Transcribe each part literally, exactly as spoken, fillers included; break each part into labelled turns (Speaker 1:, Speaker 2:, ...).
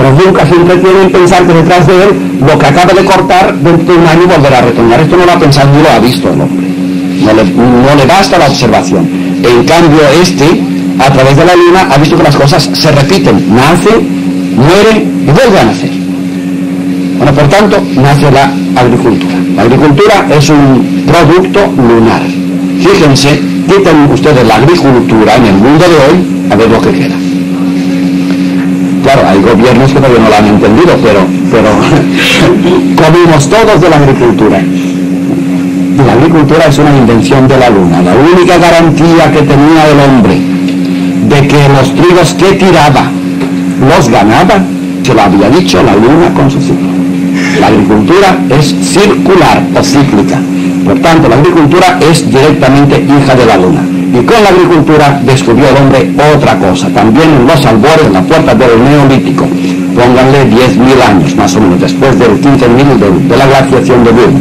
Speaker 1: pero nunca se entretiene en pensar que detrás de él lo que acaba de cortar dentro de un año volverá a retoñar. Esto no lo ha pensado ni lo ha visto el hombre. No le, no le basta la observación. En cambio este, a través de la luna, ha visto que las cosas se repiten. Nace, muere y vuelve a nacer. Bueno, por tanto, nace la agricultura. La agricultura es un producto lunar. Fíjense, quiten ustedes la agricultura en el mundo de hoy, a ver lo que queda. Claro, hay gobiernos que todavía no lo han entendido, pero, pero comimos todos de la agricultura. Y la agricultura es una invención de la luna. La única garantía que tenía el hombre de que los trigos que tiraba los ganaba, se lo había dicho la luna con su ciclo. La agricultura es circular o cíclica. Por tanto, la agricultura es directamente hija de la luna. Y con la agricultura descubrió el hombre otra cosa. También en los albores, en la puerta del Neolítico, pónganle diez mil años, más o menos, después del quince mil de, de la glaciación de Boone.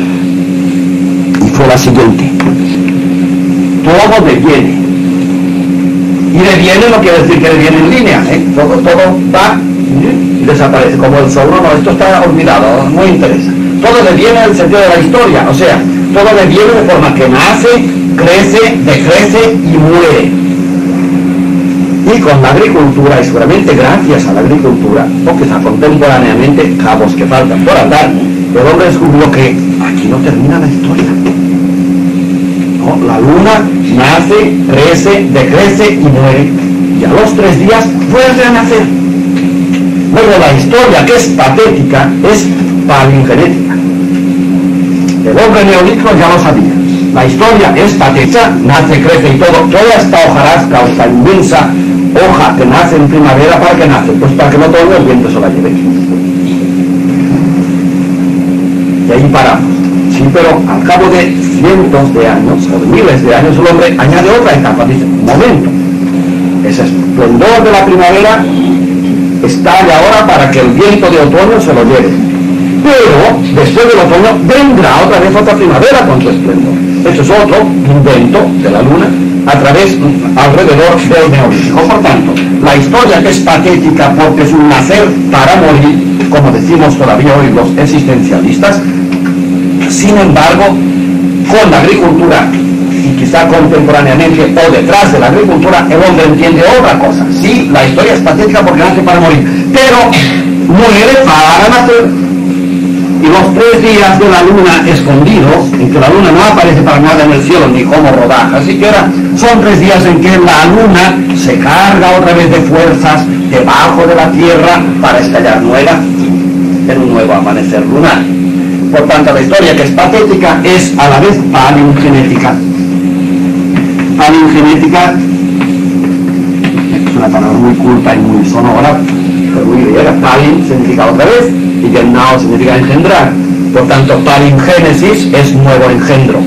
Speaker 1: Y fue la siguiente. Todo deviene. Y deviene no quiere decir que deviene en línea, ¿eh? Todo, todo va y desaparece, como el sol. No, no, esto está olvidado, no me interesa. Todo deviene en el sentido de la historia, o sea, todo deviene de forma que nace, crece, decrece y muere. Y con la agricultura, y seguramente gracias a la agricultura, o quizá contemporáneamente, cabos que faltan por andar, el hombre descubrió que aquí no termina la historia. No, la luna nace, crece, decrece y muere. Y a los tres días vuelve a nacer. Luego la historia, que es patética, es palingenética. El hombre neolítico ya lo sabía. La historia es patética, nace, crece y todo. Toda esta hojarasca, o esta inmensa hoja que nace en primavera, ¿para qué nace? Pues para que no todo el viento se la lleve. Y ahí paramos. Sí, pero al cabo de cientos de años, o de miles de años, el hombre añade otra etapa. Dice, un momento, ese esplendor de la primavera está ya ahora para que el viento de otoño se lo lleve. Pero después del otoño vendrá otra vez otra primavera con su esplendor. Eso es otro invento de la luna a través, alrededor del Neolítico. Por tanto, la historia, que es patética porque es un nacer para morir, como decimos todavía hoy los existencialistas, sin embargo, con la agricultura, y quizá contemporáneamente o detrás de la agricultura, el hombre entiende otra cosa. Sí, la historia es patética porque nace para morir, pero muere para nacer. Y los tres días de la luna escondidos, en que la luna no aparece para nada en el cielo, ni como rodaja siquiera, son tres días en que la luna se carga otra vez de fuerzas debajo de la tierra para estallar nueva en un nuevo amanecer lunar. Por tanto, la historia, que es patética, es a la vez palingenética. Palingenética es una palabra muy culta y muy sonora, pero muy griega. Palin significa otra vez y genao significa engendrar. Por tanto, palingénesis es nuevo engendro.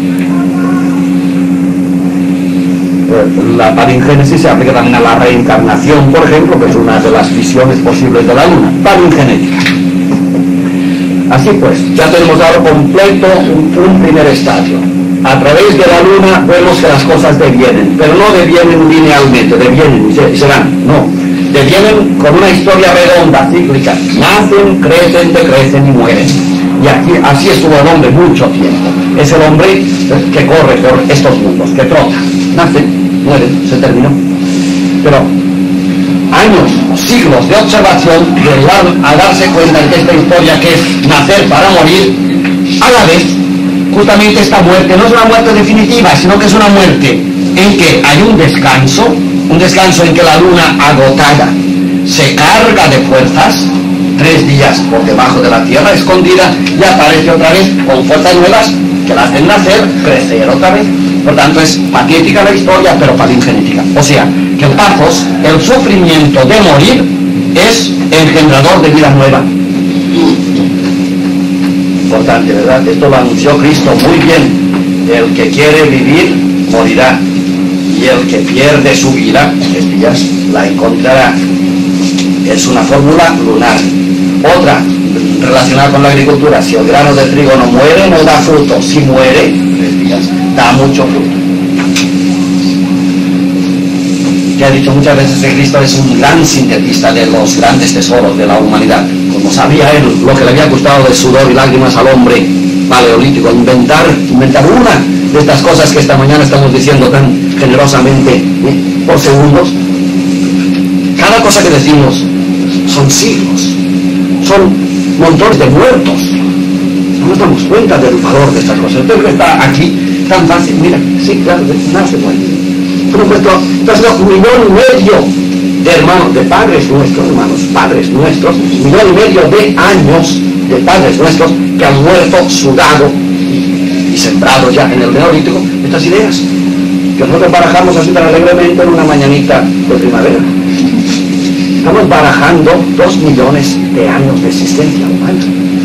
Speaker 1: La palingénesis se aplica también a la reencarnación, por ejemplo, que es una de las visiones posibles de la luna. Palingenética. Así pues, ya tenemos dado completo un, un primer estadio. A través de la luna vemos que las cosas devienen, pero no devienen linealmente, devienen y se, serán, no. Devienen con una historia redonda, cíclica. Nacen, crecen, decrecen y mueren. Y aquí, así estuvo el hombre mucho tiempo. Es el hombre que corre por estos mundos, que trota. Nace, muere, se terminó. Pero años, siglos de observación llegaron a darse cuenta de que esta historia, que es nacer para morir, a la vez, justamente esta muerte no es una muerte definitiva, sino que es una muerte en que hay un descanso, un descanso en que la luna agotada se carga de fuerzas, tres días por debajo de la tierra escondida, y aparece otra vez con fuerzas nuevas que la hacen nacer, crecer otra vez. Por tanto, es patética la historia, pero palingenética. O sea, que el pathos, el sufrimiento de morir, es engendrador de vida nueva. Importante, ¿verdad? Esto lo anunció Cristo muy bien. El que quiere vivir, morirá. Y el que pierde su vida, estos días, la encontrará. Es una fórmula lunar. Otra, relacionada con la agricultura: si el grano de trigo no muere, no da fruto. Si muere, tres días, da mucho fruto. que ha dicho muchas veces que Cristo es un gran sintetista de los grandes tesoros de la humanidad. Como sabía él lo que le había costado de sudor y lágrimas al hombre paleolítico, inventar, inventar una de estas cosas que esta mañana estamos diciendo tan generosamente, ¿eh? por segundos. Cada cosa que decimos son siglos, son montones de muertos. No nos damos cuenta del valor de estas cosas. Entonces está aquí tan fácil, mira, sí, claro, nada se muere. Por supuesto, entonces un millón y medio de hermanos, de padres nuestros, hermanos, padres nuestros, un millón y medio de años de padres nuestros que han muerto, sudado y, y sembrado ya en el neolítico estas ideas que nosotros barajamos así tan alegremente en una mañanita de primavera. Estamos barajando dos millones de años de existencia humana.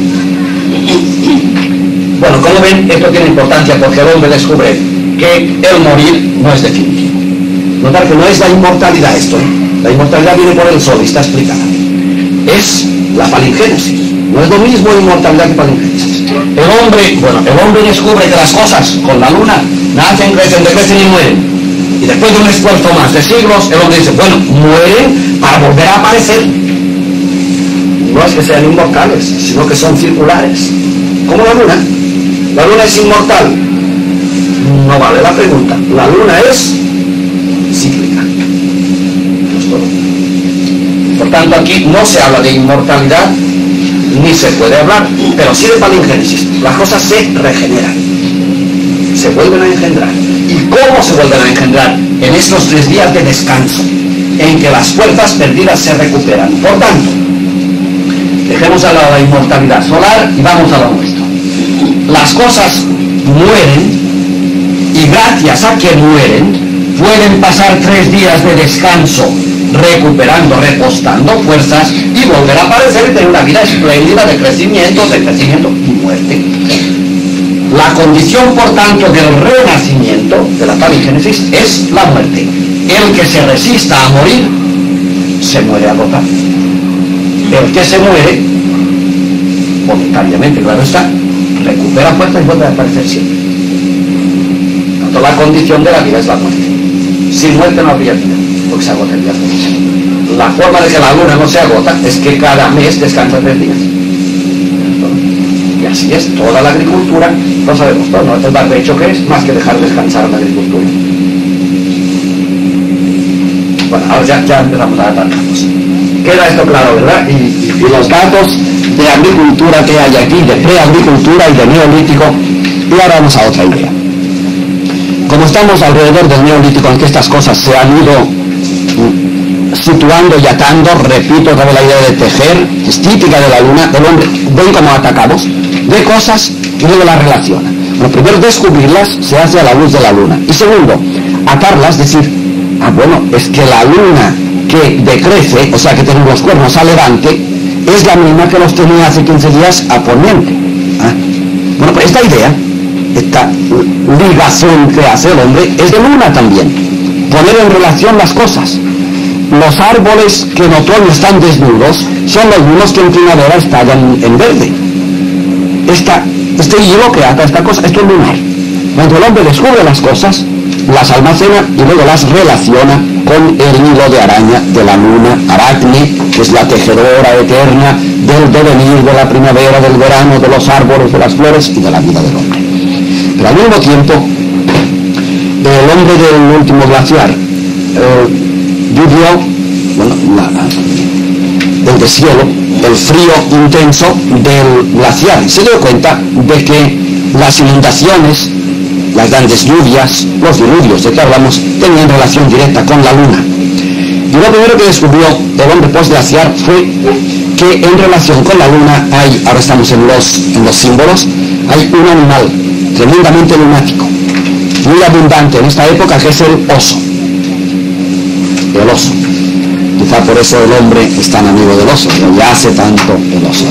Speaker 1: Bueno, como ven, esto tiene importancia porque el hombre descubre que el morir no es definitivo. Notar que no es la inmortalidad esto, ¿eh? La inmortalidad viene por el sol y está explicada. Es la palingénesis. No es lo mismo inmortalidad que palingénesis. El hombre, bueno, el hombre descubre que las cosas con la luna nacen, crecen, decrecen y mueren. Y después de un esfuerzo más de siglos, el hombre dice, bueno, mueren para volver a aparecer. No es que sean inmortales, sino que son circulares. Como la luna. La luna es inmortal. No vale la pregunta. La luna es cíclica. Es todo. Por tanto, aquí no se habla de inmortalidad, ni se puede hablar, pero sí de palingénesis. Las cosas se regeneran, se vuelven a engendrar. ¿Y cómo se vuelven a engendrar? En estos tres días de descanso, en que las fuerzas perdidas se recuperan. Por tanto, dejemos a lado la inmortalidad solar y vamos a lo nuestro. Las cosas mueren, y gracias a que mueren, pueden pasar tres días de descanso, recuperando, repostando fuerzas y volver a aparecer y tener una vida espléndida de crecimiento, de crecimiento y muerte. La condición, por tanto, del renacimiento, de la palingénesis, es la muerte. El que se resista a morir, se muere agotado. El que se muere, voluntariamente, claro está, recupera fuerza y vuelve a aparecer siempre. Tanto la condición de la vida es la muerte. Sin muerte no habría vida, porque se agotaría todo. La forma de que la luna no se agota es que cada mes descansa tres días. Y así es toda la agricultura, lo sabemos todo, ¿no? El barbecho que es más que dejar descansar la agricultura. Bueno, ahora ya, ya empezamos a atarnos. Queda esto claro, ¿verdad? Y, y los datos de agricultura que hay aquí, de preagricultura y de neolítico, y ahora vamos a otra idea. Como estamos alrededor del neolítico en que estas cosas se han ido situando y atando, repito otra vez la idea de tejer, es típica de la luna, del hombre, ven como atacados de cosas y luego las relaciona. Bueno, primero descubrirlas se hace a la luz de la luna. Y segundo, atarlas, decir, ah bueno, es que la luna que decrece, o sea que tiene los cuernos a levante, es la misma que los tenía hace quince días a poniente. ¿Ah? Bueno, pues esta idea, esta ligación que hace el hombre, es de luna también. Poner en relación las cosas. Los árboles que en otoño están desnudos son los mismos que en primavera estallan en verde. Esta, este hilo que ata esta cosa, esto es lunar. Cuando el hombre descubre las cosas, las almacena y luego las relaciona con el hilo de araña de la luna, Aracne, que es la tejedora eterna del devenir de la primavera, del verano, de los árboles, de las flores y de la vida del hombre. Pero al mismo tiempo, el hombre del último glaciar eh, vivió, bueno, la, la, el deshielo, el frío intenso del glaciar. Se dio cuenta de que las inundaciones, las grandes lluvias, los diluvios de que hablamos, tenían relación directa con la luna. Y lo primero que descubrió el hombre postglaciar fue que en relación con la luna hay, ahora estamos en los, en los símbolos, hay un animal tremendamente lunático, muy abundante en esta época, que es el oso. El oso. Quizá por eso el hombre es tan amigo del oso, le hace tanto el oso.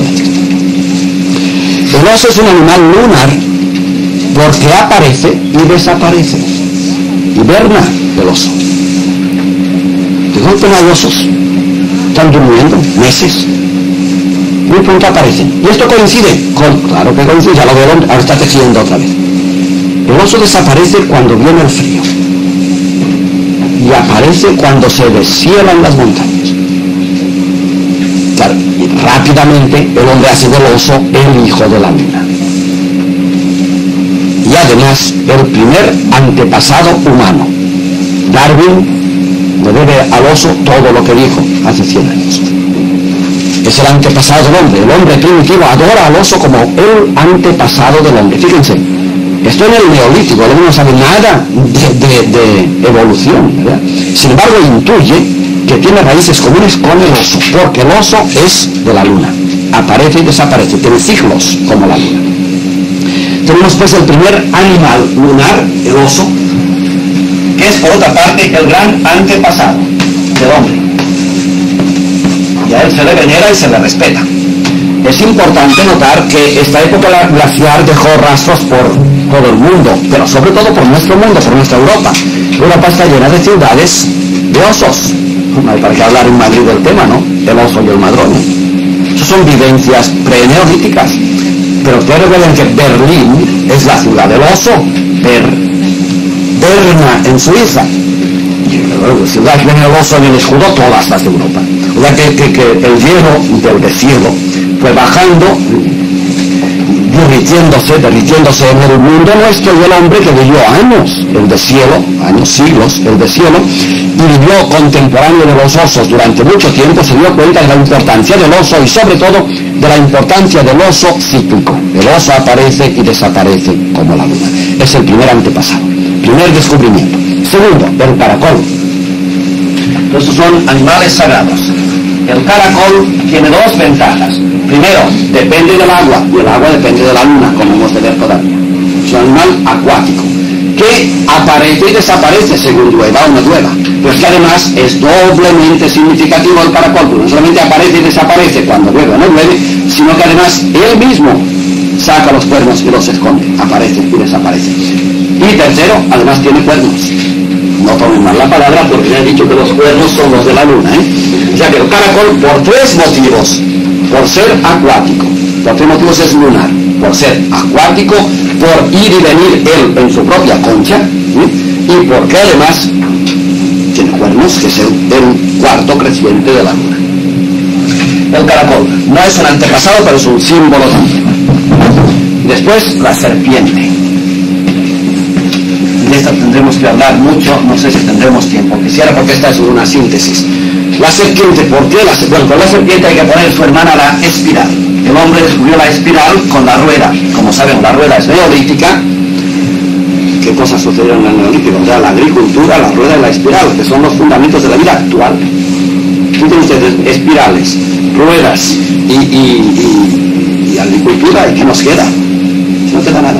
Speaker 1: El oso es un animal lunar porque aparece y desaparece. Hiberna el oso. De golpe no hay osos. Están durmiendo meses. Y de pronto aparecen. Y esto coincide con, claro que coincide, ya lo vieron, ahora está tejiendo otra vez. El oso desaparece cuando viene el frío.
Speaker 2: y aparece cuando se descielan las montañas. Claro, y rápidamente el hombre hace del oso el hijo de la luna. Y además el primer antepasado humano. Darwin le debe al oso todo lo que dijo hace cien años. Es el antepasado del hombre. El hombre primitivo adora al oso como el antepasado del hombre. Fíjense, esto en el neolítico, el hombre no sabe nada de, de, de evolución, ¿verdad? Sin embargo, intuye que tiene raíces comunes con el oso, porque el oso es de la luna. Aparece y desaparece, tiene ciclos como la luna. Tenemos pues el primer animal lunar, el oso, que es por otra parte el gran antepasado del hombre. Y a él se le venera y se le respeta. Es importante notar que esta época glaciar dejó rastros por todo el mundo, pero sobre todo por nuestro mundo, por nuestra Europa. Europa está llena de ciudades de osos. No hay para qué hablar en Madrid del tema, ¿no? El oso y el madroño. Esas son vivencias pre-neolíticas. Pero ustedes recuerden que Berlín es la ciudad del oso. Ber, Berna en Suiza. La ciudad que tiene el oso en el escudo, todas las de Europa. O sea que, que, que el hielo del deshielo fue bajando, derritiéndose, derritiéndose en el mundo nuestro, y el hombre que vivió años, el deshielo, años, siglos, el deshielo, y vivió contemporáneo de los osos durante mucho tiempo, se dio cuenta de la importancia del oso y sobre todo de la importancia del oso cíclico. El oso aparece y desaparece como la luna. Es el primer antepasado, primer descubrimiento. Segundo, el caracol. Estos son animales sagrados. El caracol tiene dos ventajas. Primero, depende del agua, y el agua depende de la luna, como hemos de ver todavía. Es un animal acuático, que aparece y desaparece según llueva o no llueva. Pero es que además es doblemente significativo el caracol, porque no solamente aparece y desaparece cuando llueve o no llueve, sino que además él mismo saca los cuernos y los esconde, aparece y desaparece. Y tercero, además tiene cuernos. No tomen mal la palabra, porque ya he dicho que los cuernos son los de la luna, ¿eh? O sea que el caracol, por tres motivos: por ser acuático, por tres motivos es lunar, por ser acuático, por ir y venir él en su propia concha, ¿eh? Y porque además tiene cuernos, que es el, el cuarto creciente de la luna. El caracol no es un antepasado, pero es un símbolo también. Después, la serpiente. De esta tendremos que hablar mucho, no sé si tendremos tiempo, quisiera, porque esta es una síntesis. La serpiente, ¿por qué? La, bueno, con la serpiente hay que poner su hermana la espiral. El hombre descubrió la espiral con la rueda. Como saben, la rueda es neolítica. ¿Qué cosas sucedieron en el neolítico? O sea, la agricultura, la rueda y la espiral, que son los fundamentos de la vida actual. Tienen ustedes espirales, ruedas y, y, y, y agricultura, ¿y qué nos queda? No queda nada.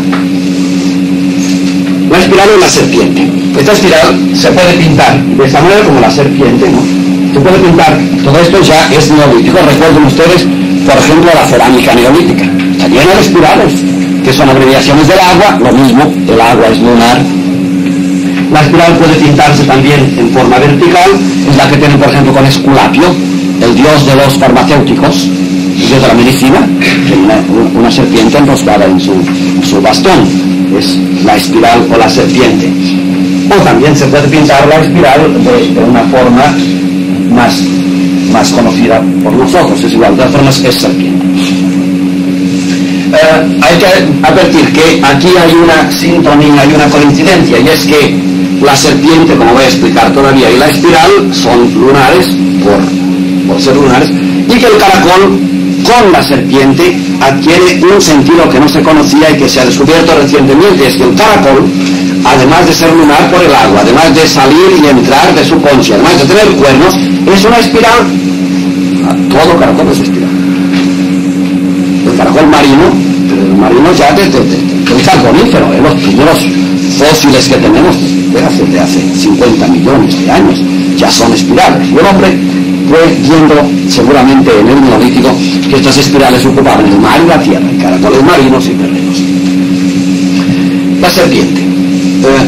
Speaker 2: La espiral es la serpiente. Esta espiral se puede pintar de esta manera, como la serpiente, ¿no? Se puede pintar. Todo esto ya es neolítico. Recuerden ustedes, por ejemplo, la cerámica neolítica. Está llena de espirales, que son abreviaciones del agua. Lo mismo, el agua es lunar. La espiral puede pintarse también en forma vertical. Es la que tienen, por ejemplo, con Esculapio, el dios de los farmacéuticos, el dios de la medicina, que una, una serpiente enroscada en su, su bastón. Es la espiral o la serpiente. O también se puede pintar la espiral de, de una forma más, más conocida por nosotros. Es igual, de todas formas es serpiente. Eh, hay que advertir que aquí hay una sintonía, hay una coincidencia, y es que la serpiente, como voy a explicar todavía, y la espiral son lunares por, por ser lunares, y que el caracol con la serpiente adquiere un sentido que no se conocía y que se ha descubierto recientemente. Es que el caracol, además de ser lunar por el agua, además de salir y entrar de su concha, además de tener cuernos, es una espiral. Todo caracol es espiral. El caracol marino, el marino ya desde el Carbonífero, en los primeros fósiles que tenemos de hace, de hace cincuenta millones de años, ya son espirales. Y el hombre fue viendo seguramente en el neolítico que estas espirales ocupaban el mar y la tierra, y caracoles marinos y terrenos. La serpiente. Eh,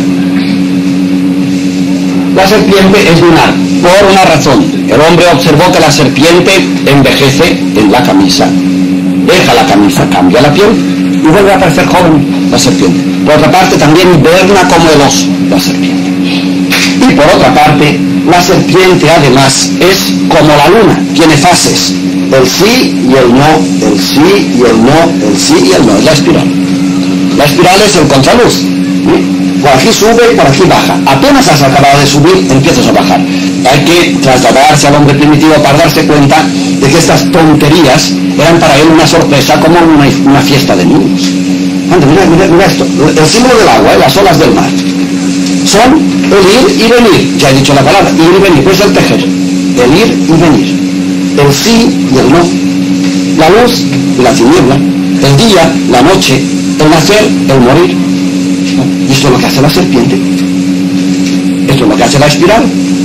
Speaker 2: la serpiente es lunar por una razón. El hombre observó que la serpiente envejece en la camisa, deja la camisa, cambia la piel y vuelve a parecer joven la serpiente. Por otra parte, también hiberna como el oso la serpiente. Y por otra parte, la serpiente además es como la luna, tiene fases, el sí y el no, el sí y el no, el sí y el no, es la espiral. La espiral es el contraluz, ¿sí? Por aquí sube y por aquí baja. Apenas has acabado de subir, empiezas a bajar. Hay que trasladarse al hombre primitivo para darse cuenta de que estas tonterías eran para él una sorpresa, como una, una fiesta de niños. Anda, mira, mira, mira esto, el símbolo del agua, ¿eh? Las olas del mar, son el ir y venir. Ya he dicho la palabra, ir y venir, pues el tejer, el ir y venir, el sí y el no, la luz y la tiniebla, el día, la noche, el nacer, el morir. Y esto es lo que hace la serpiente, esto es lo que hace la espiral.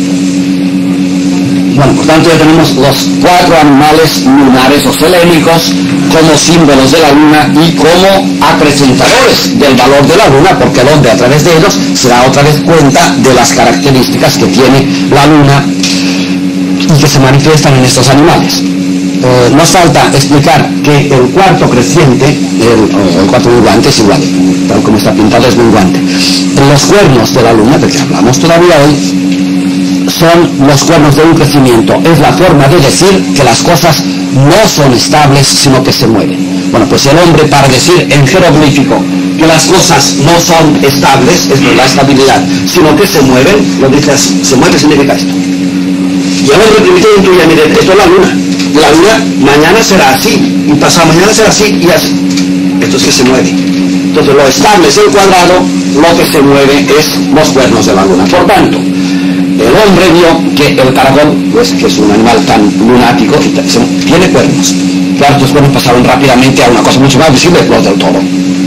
Speaker 2: Bueno, por tanto ya tenemos los cuatro animales lunares o selénicos como símbolos de la luna y como acrecentadores del valor de la luna, porque el hombre a través de ellos se da otra vez cuenta de las características que tiene la luna y que se manifiestan en estos animales. Eh, nos falta explicar que el cuarto creciente, el, el cuarto menguante es igual, tal como está pintado es menguante. Los cuernos de la luna, de que hablamos todavía hoy, son los cuernos de un crecimiento. Es la forma de decir que las cosas no son estables, sino que se mueven. Bueno, pues el hombre, para decir en jeroglífico que las cosas no son estables, es no la estabilidad, sino que se mueven, lo dice así, se mueve significa esto. Y el hombre primitivo intuye, mire, esto es la luna. La luna mañana será así, y pasado mañana será así, y así. Esto es que se mueve. Entonces lo estable es el cuadrado, lo que se mueve es los cuernos de la luna. Por tanto, el hombre vio que el caracol, pues que es un animal tan lunático, tiene cuernos. Claro, estos cuernos pasaron rápidamente a una cosa mucho más visible, los del toro.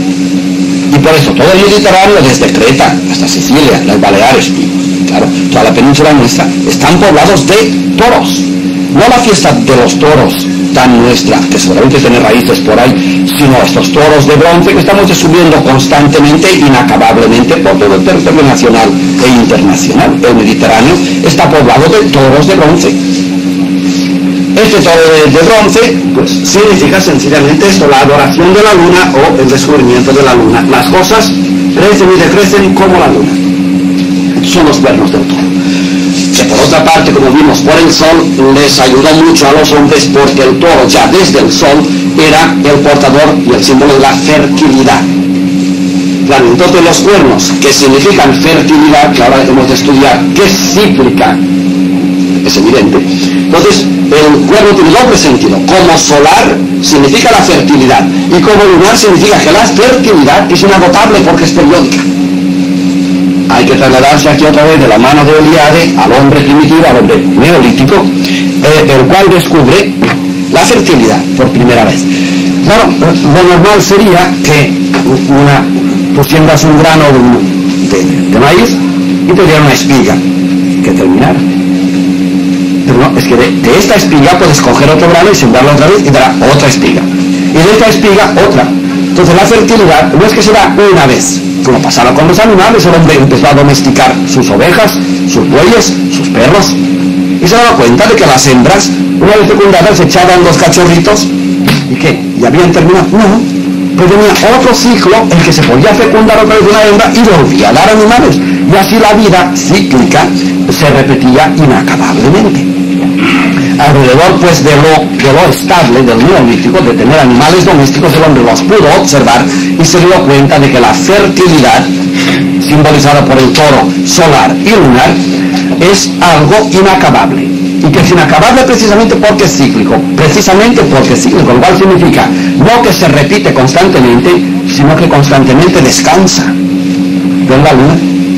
Speaker 2: Y por eso todo el Mediterráneo, desde Creta hasta Sicilia, las Baleares, y claro, toda la península nuestra, están poblados de toros. No la fiesta de los toros tan nuestra, que seguramente tiene raíces por ahí, sino estos toros de bronce que estamos subiendo constantemente, inacabablemente por todo el territorio nacional e internacional. El Mediterráneo está poblado de toros de bronce. Este toro de, de bronce, pues significa sencillamente esto, la adoración de la luna o el descubrimiento de la luna. Las cosas crecen y decrecen como la luna. Son los cuernos del toro. Que por otra parte, como vimos por el sol, les ayudó mucho a los hombres porque el toro ya desde el sol era el portador y el símbolo de la fertilidad. Claro, entonces los cuernos, que significan fertilidad, que ahora hemos de estudiar qué es cíclica, es evidente. Entonces, el cuerno tiene doble sentido. Como solar significa la fertilidad y como lunar significa que la fertilidad es inagotable porque es periódica. Hay que trasladarse aquí otra vez de la mano de Eliade al hombre primitivo, al hombre neolítico, eh, el cual descubre la fertilidad por primera vez. Claro, lo normal sería que una, tú siembras un grano de, de, de maíz y te diera una espiga que terminara. Pero no, es que de, de esta espiga puedes coger otro grano y sembrarlo otra vez y dará otra espiga. Y de esta espiga otra. Entonces la fertilidad no es que se da una vez, como pasaba con los animales. El hombre empezó a domesticar sus ovejas, sus bueyes, sus perros, y se daba cuenta de que las hembras, una vez fecundadas, echaban los cachorritos, ¿y qué? ¿Ya habían terminado? No, pues venía otro ciclo en que se podía fecundar otra vez una hembra y volvía a dar animales, y así la vida cíclica se repetía inacabablemente. Alrededor pues de lo, de lo estable del neolítico, de tener animales domésticos, el hombre los pudo observar y se dio cuenta de que la fertilidad, simbolizada por el toro solar y lunar, es algo inacabable. Y que es inacabable precisamente porque es cíclico, precisamente porque es cíclico, lo cual significa no que se repite constantemente, sino que constantemente descansa. ¿Ven la luna?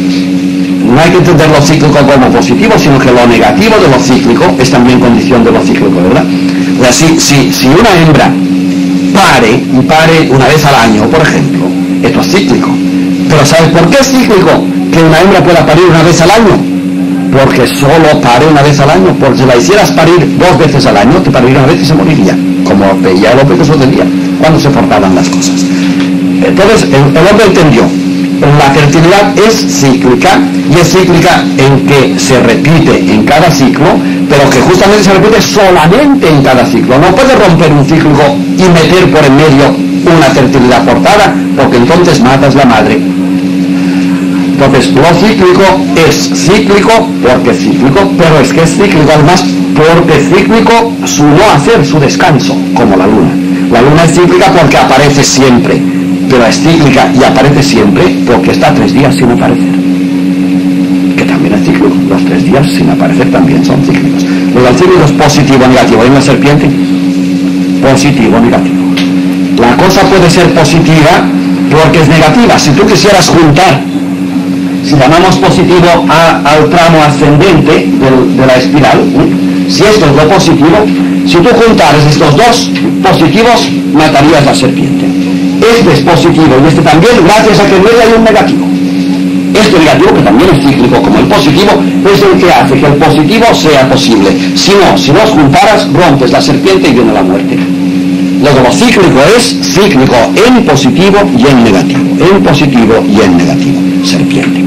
Speaker 2: No hay que entender lo cíclico como positivo, sino que lo negativo de lo cíclico es también condición de lo cíclico, ¿verdad? O sea, si, si, si una hembra pare, y pare una vez al año, por ejemplo, esto es cíclico. Pero ¿sabes por qué es cíclico que una hembra pueda parir una vez al año? Porque solo pare una vez al año. Porque si la hicieras parir dos veces al año, te pariría una vez y se moriría, como veía el hombre que sucedía cuando se portaban las cosas. Entonces el, el hombre entendió, la fertilidad es cíclica, y es cíclica en que se repite en cada ciclo, pero que justamente se repite solamente en cada ciclo. No puede romper un ciclo y meter por en medio una fertilidad cortada, porque entonces matas la madre. Entonces, lo cíclico es cíclico porque es cíclico, pero es que es cíclico además porque es cíclico su no hacer, su descanso, como la luna. La luna es cíclica porque aparece siempre, pero es cíclica y aparece siempre porque está tres días sin aparecer, que también es cíclico. Los tres días sin aparecer también son cíclicos. Luego, el cíclico es positivo o negativo. ¿Hay una serpiente? Positivo o negativo. La cosa puede ser positiva porque es negativa. Si tú quisieras juntar, si llamamos positivo a, al tramo ascendente del, de la espiral, ¿eh? Si esto es lo positivo, si tú juntaras estos dos positivos, matarías la serpiente. Este es positivo y este también, gracias a que en medio hay un negativo. Este negativo, que también es cíclico como el positivo, es el que hace que el positivo sea posible. Si no, si los juntaras, rompes la serpiente y viene la muerte. Luego, lo cíclico es cíclico en positivo y en negativo. En positivo y en negativo. Serpiente.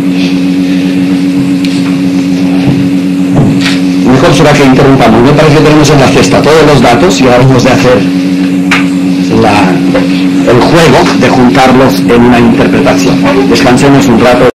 Speaker 2: Mejor será que interrumpamos. Me parece que tenemos en la cesta todos los datos y ahora hemos de hacer la, el juego de juntarlos en una interpretación. Descansemos un rato.